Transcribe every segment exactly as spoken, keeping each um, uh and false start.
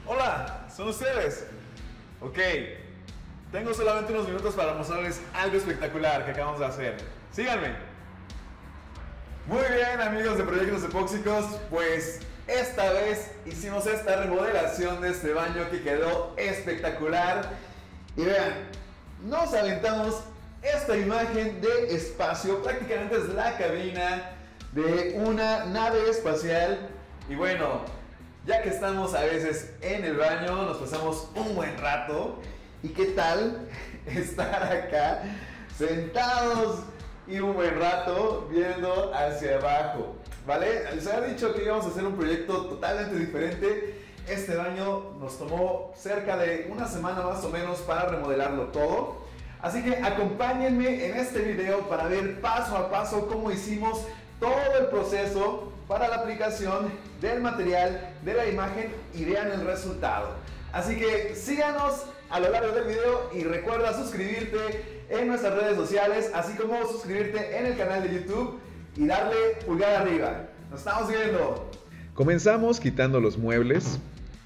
Hola, ¿son ustedes? Ok, tengo solamente unos minutos para mostrarles algo espectacular que acabamos de hacer. Síganme. Muy bien, amigos de Proyectos Epóxicos, pues esta vez hicimos esta remodelación de este baño que quedó espectacular. Y vean, nos aventamos esta imagen de espacio, prácticamente es la cabina de una nave espacial. Y bueno, ya que estamos a veces en el baño, nos pasamos un buen rato. ¿Y qué tal estar acá sentados y un buen rato viendo hacia abajo? ¿Vale? Se ha dicho que íbamos a hacer un proyecto totalmente diferente. Este baño nos tomó cerca de una semana más o menos para remodelarlo todo. Así que acompáñenme en este video para ver paso a paso cómo hicimos todo el proceso para la aplicación del material, de la imagen, y vean el resultado. Así que síganos a lo largo del video y recuerda suscribirte en nuestras redes sociales, así como suscribirte en el canal de YouTube y darle pulgar arriba. Nos estamos viendo. Comenzamos quitando los muebles.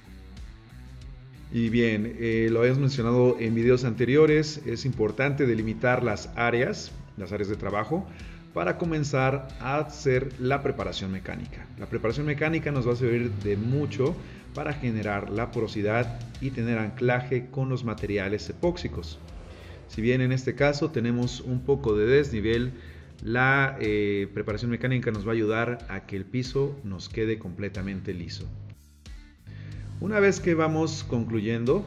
Y bien, eh, lo habíamos mencionado en videos anteriores, es importante delimitar las áreas, las áreas de trabajo, para comenzar a hacer la preparación mecánica. La preparación mecánica nos va a servir de mucho para generar la porosidad y tener anclaje con los materiales epóxicos. Si bien en este caso tenemos un poco de desnivel, la eh, preparación mecánica nos va a ayudar a que el piso nos quede completamente liso. Una vez que vamos concluyendo,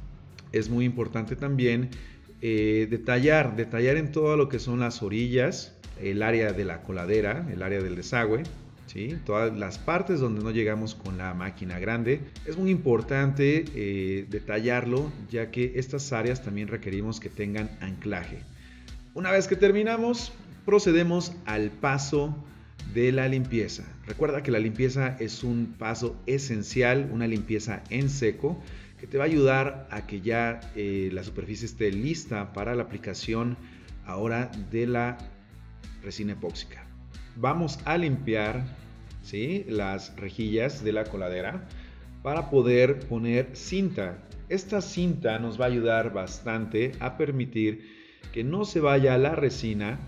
es muy importante también eh, detallar, detallar en todo lo que son las orillas, el área de la coladera, el área del desagüe, ¿sí? Todas las partes donde no llegamos con la máquina grande. Es muy importante eh, detallarlo, ya que estas áreas también requerimos que tengan anclaje. Una vez que terminamos, procedemos al paso de la limpieza. Recuerda que la limpieza es un paso esencial, una limpieza en seco, que te va a ayudar a que ya eh, la superficie esté lista para la aplicación ahora de la resina epóxica. Vamos a limpiar, ¿sí?, las rejillas de la coladera para poder poner cinta. Esta cinta nos va a ayudar bastante a permitir que no se vaya la resina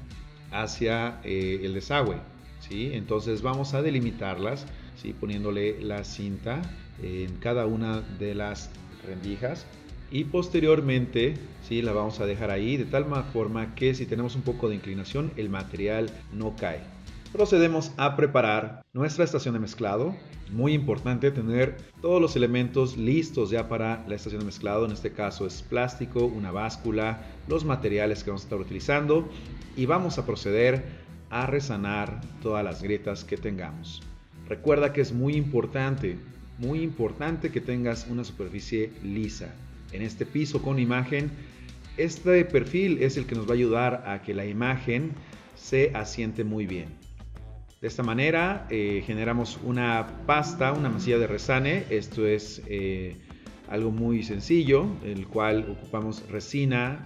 hacia eh, el desagüe, ¿sí? Entonces vamos a delimitarlas, ¿sí?, poniéndole la cinta en cada una de las rendijas, y posteriormente, ¿sí?, la vamos a dejar ahí de tal forma que si tenemos un poco de inclinación el material no cae. Procedemos a preparar nuestra estación de mezclado. Muy importante tener todos los elementos listos ya para la estación de mezclado. En este caso es plástico, una báscula, los materiales que vamos a estar utilizando, y vamos a proceder a resanar todas las grietas que tengamos. Recuerda que es muy importante, muy importante que tengas una superficie lisa. En este piso con imagen, este perfil es el que nos va a ayudar a que la imagen se asiente muy bien. De esta manera eh, generamos una pasta, una masilla de resane. Esto es eh, algo muy sencillo, el cual ocupamos resina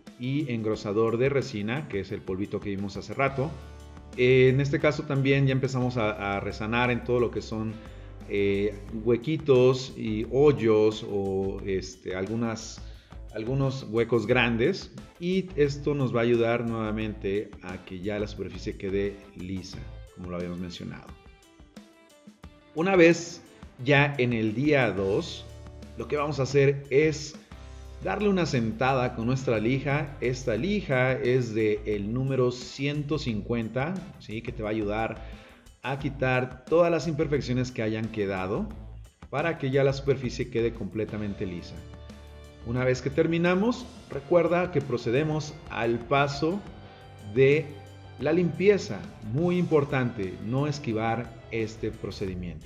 y engrosador de resina, que es el polvito que vimos hace rato. Eh, en este caso también ya empezamos a, a resanar en todo lo que son eh, huequitos y hoyos o este, algunas, algunos huecos grandes, y esto nos va a ayudar nuevamente a que ya la superficie quede lisa, como lo habíamos mencionado. Una vez ya en el día dos, lo que vamos a hacer es darle una sentada con nuestra lija. Esta lija es de el número ciento cincuenta, ¿sí?, que te va a ayudar a quitar todas las imperfecciones que hayan quedado para que ya la superficie quede completamente lisa. Una vez que terminamos, recuerda que procedemos al paso de la limpieza. Muy importante no esquivar este procedimiento.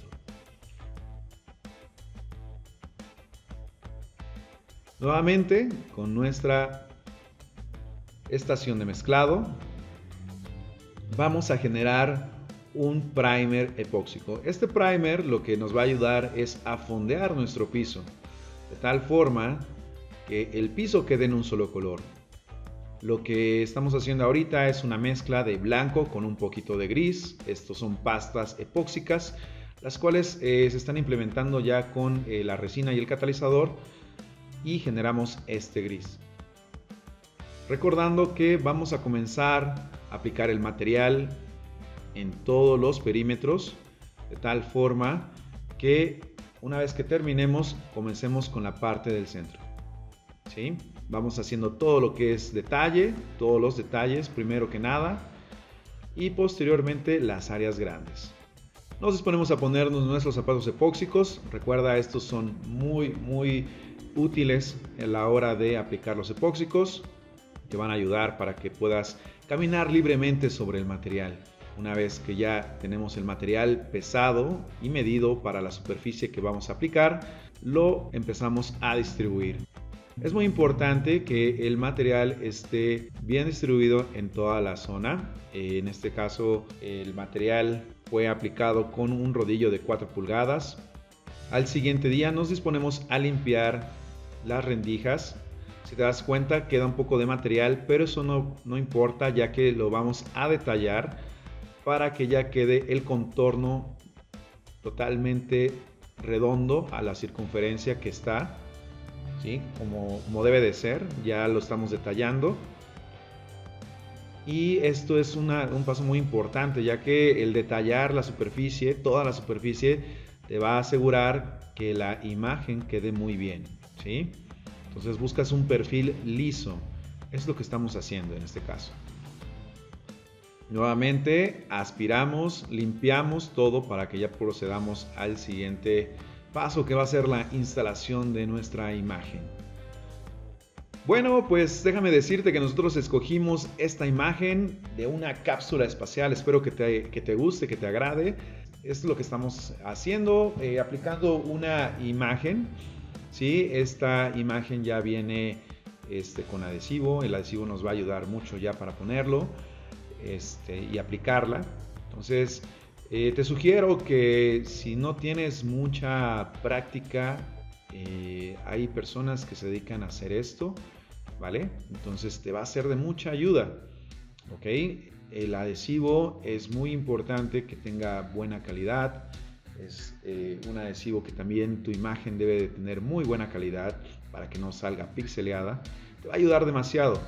Nuevamente con nuestra estación de mezclado vamos a generar un primer epóxico. Este primer lo que nos va a ayudar es a fondear nuestro piso de tal forma que el piso quede en un solo color. Lo que estamos haciendo ahorita es una mezcla de blanco con un poquito de gris. Estos son pastas epóxicas. las cuales eh, se están implementando ya con eh, la resina y el catalizador y generamos este gris. Recordando que vamos a comenzar a aplicar el material en todos los perímetros de tal forma que una vez que terminemos comencemos con la parte del centro. ¿Sí? Vamos haciendo todo lo que es detalle, todos los detalles primero que nada y posteriormente las áreas grandes. Nos disponemos a ponernos nuestros zapatos epóxicos. Recuerda, estos son muy muy útiles a la hora de aplicar los epóxicos. Te van a ayudar para que puedas caminar libremente sobre el material. Una vez que ya tenemos el material pesado y medido para la superficie que vamos a aplicar, lo empezamos a distribuir. Es muy importante que el material esté bien distribuido en toda la zona. En este caso, el material fue aplicado con un rodillo de cuatro pulgadas. Al siguiente día nos disponemos a limpiar las rendijas. Si te das cuenta, queda un poco de material, pero eso no, no importa, ya que lo vamos a detallar para que ya quede el contorno totalmente redondo a la circunferencia que está, ¿sí? como, como debe de ser. Ya lo estamos detallando. Y esto es una, un paso muy importante, ya que el detallar la superficie, toda la superficie, te va a asegurar que la imagen quede muy bien, ¿sí? Entonces buscas un perfil liso. Es lo que estamos haciendo en este caso. Nuevamente aspiramos, limpiamos todo para que ya procedamos al siguiente paso, que va a ser la instalación de nuestra imagen. Bueno, pues déjame decirte que nosotros escogimos esta imagen de una cápsula espacial. Espero que te, que te guste, que te agrade. Esto es lo que estamos haciendo, eh, aplicando una imagen. ¿Sí? Esta imagen ya viene este, con adhesivo. El adhesivo nos va a ayudar mucho ya para ponerlo este, y aplicarla. Entonces eh, te sugiero que si no tienes mucha práctica, eh, hay personas que se dedican a hacer esto, ¿vale? Entonces te va a ser de mucha ayuda, ¿ok? El adhesivo es muy importante que tenga buena calidad. Es eh, un adhesivo que también tu imagen debe de tener muy buena calidad para que no salga pixeleada. Te va a ayudar demasiado.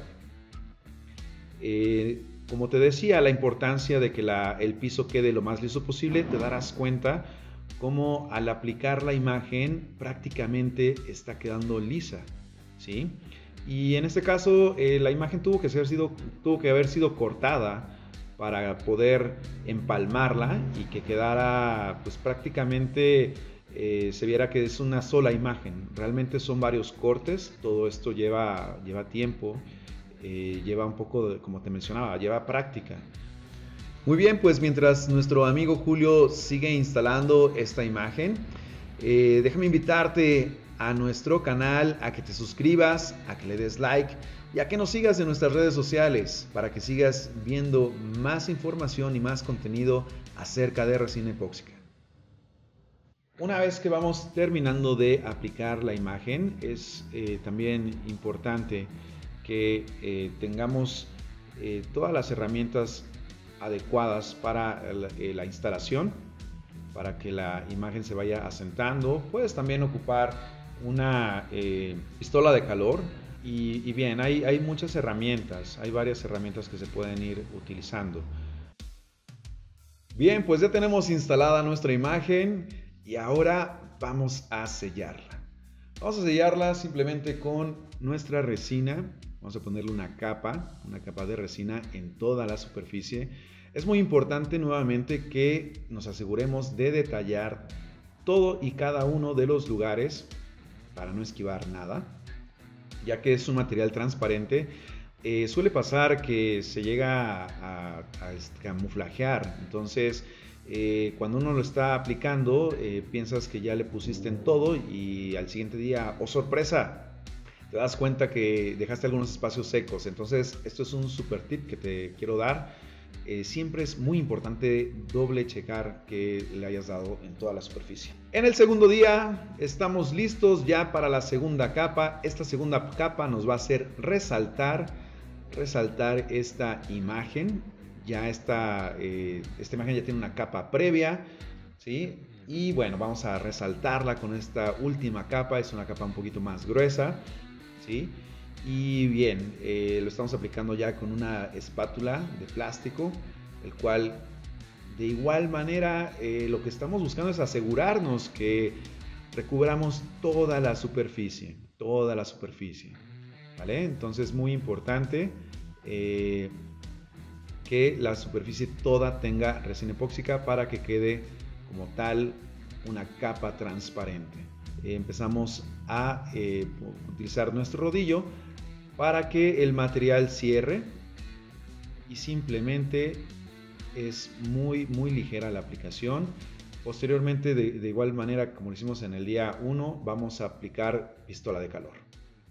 Eh, como te decía, la importancia de que la, el piso quede lo más liso posible, te darás cuenta cómo al aplicar la imagen prácticamente está quedando lisa, ¿sí? Y en este caso eh, la imagen tuvo que, ser sido, tuvo que haber sido cortada para poder empalmarla y que quedara pues prácticamente eh, se viera que es una sola imagen. Realmente son varios cortes, todo esto lleva, lleva tiempo, eh, lleva un poco, de, como te mencionaba, lleva práctica. Muy bien, pues mientras nuestro amigo Julio sigue instalando esta imagen, eh, déjame invitarte a nuestro canal, a que te suscribas, a que le des like y a que nos sigas en nuestras redes sociales para que sigas viendo más información y más contenido acerca de resina epóxica. Una vez que vamos terminando de aplicar la imagen, es eh, también importante que eh, tengamos eh, todas las herramientas adecuadas para la, eh, la instalación, para que la imagen se vaya asentando. Puedes también ocupar una eh, pistola de calor. Y, y bien, hay, hay muchas herramientas, hay varias herramientas que se pueden ir utilizando. Bien, pues ya tenemos instalada nuestra imagen y ahora vamos a sellarla. Vamos a sellarla simplemente con nuestra resina. Vamos a ponerle una capa, una capa de resina en toda la superficie. Es muy importante nuevamente que nos aseguremos de detallar todo y cada uno de los lugares para no esquivar nada, ya que es un material transparente. Eh, suele pasar que se llega a, a, a camuflajear, entonces eh, cuando uno lo está aplicando eh, piensas que ya le pusiste en todo y al siguiente día, ¡oh sorpresa!, te das cuenta que dejaste algunos espacios secos. Entonces esto es un super tip que te quiero dar. Eh, siempre es muy importante doble checar que le hayas dado en toda la superficie. En el segundo día estamos listos ya para la segunda capa. Esta segunda capa nos va a hacer resaltar, resaltar esta imagen. Ya esta, eh, esta imagen ya tiene una capa previa, ¿sí? Y bueno, vamos a resaltarla con esta última capa, es una capa un poquito más gruesa, ¿sí? Y bien, eh, lo estamos aplicando ya con una espátula de plástico, el cual de igual manera eh, lo que estamos buscando es asegurarnos que recubramos toda la superficie, toda la superficie, ¿vale? Entonces muy importante eh, que la superficie toda tenga resina epóxica para que quede como tal una capa transparente. Eh, empezamos a eh, utilizar nuestro rodillo para que el material cierre y simplemente es muy muy ligera la aplicación. Posteriormente, de, de igual manera como lo hicimos en el día uno, vamos a aplicar pistola de calor.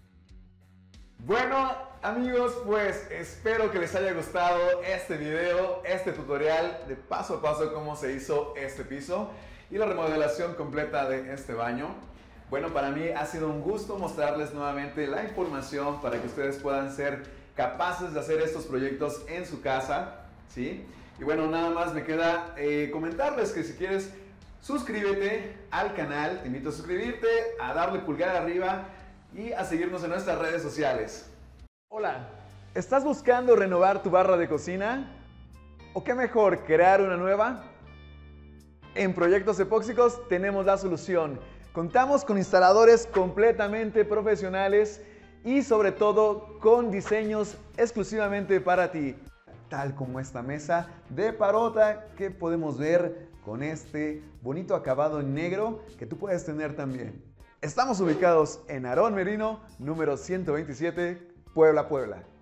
Bueno amigos, pues espero que les haya gustado este video, este tutorial de paso a paso cómo se hizo este piso y la remodelación completa de este baño. Bueno, para mí ha sido un gusto mostrarles nuevamente la información para que ustedes puedan ser capaces de hacer estos proyectos en su casa, ¿sí? Y bueno, nada más me queda eh, comentarles que si quieres, suscríbete al canal, te invito a suscribirte, a darle pulgar arriba y a seguirnos en nuestras redes sociales. Hola, ¿estás buscando renovar tu barra de cocina? ¿O qué mejor, crear una nueva? En Proyectos Epóxicos tenemos la solución. Contamos con instaladores completamente profesionales y sobre todo con diseños exclusivamente para ti, tal como esta mesa de parota que podemos ver con este bonito acabado en negro que tú puedes tener también. Estamos ubicados en Aarón Merino, número ciento veintisiete, Puebla, Puebla.